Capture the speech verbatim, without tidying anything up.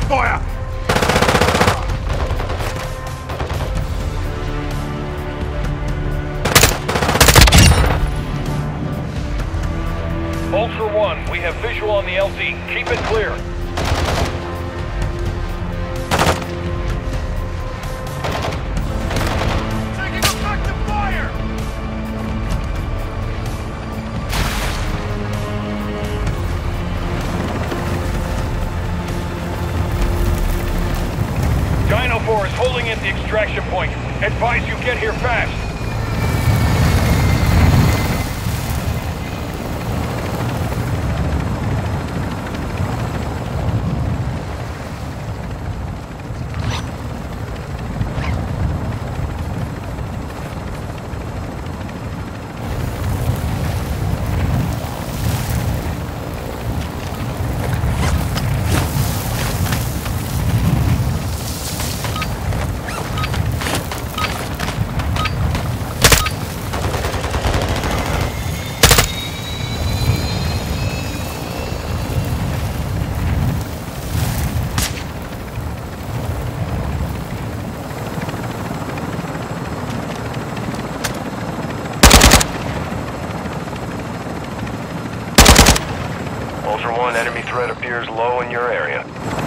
fire! Ultra One, we have visual on the L Z. Keep it clear. Taking effective fire! Dino four is holding at the extraction point. Advise you get here fast. Ultra One, enemy threat appears low in your area.